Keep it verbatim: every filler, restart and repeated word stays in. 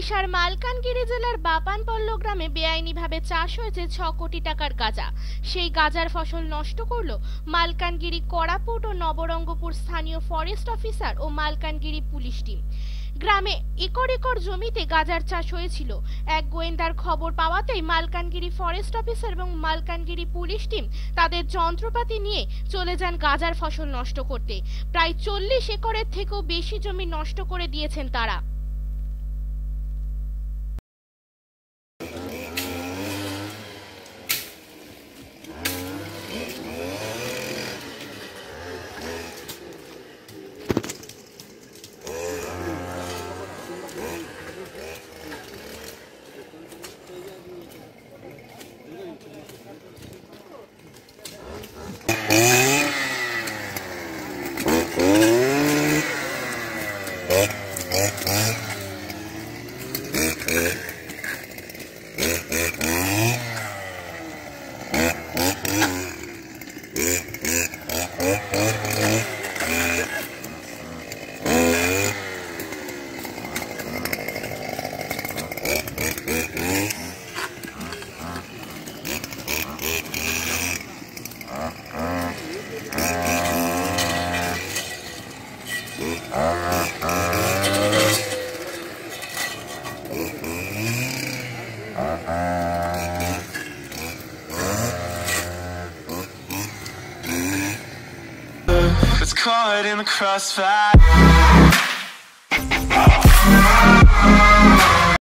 ওড়িশার মালকানগিরি জেলার বাপানপল্ল গ্রামে বেআইনিভাবে চাষ হয়েছে ছ কোটি টাকার গাঁজা। সেই গাঁজার ফসল নষ্ট করল মালকানগিরি কড়াপুট ও নবরঙ্গপুর স্থানীয় ফরেস্ট অফিসার ও মালকানগিরি পুলিশ টিম। গ্রামে একর একর জমিতে গাঁজার চাষ হয়েছিল। এক গোয়েন্দার খবর পাওয়াতেই মালকানগিরি ফরেস্ট অফিসার এবং মালকানগিরি পুলিশ টিম তাদের যন্ত্রপাতি নিয়ে চলে যান গাঁজার ফসল নষ্ট করতে। প্রায় চল্লিশ একরের থেকেও বেশি জমি নষ্ট করে দিয়েছেন তারা। It's caught in the crossfire.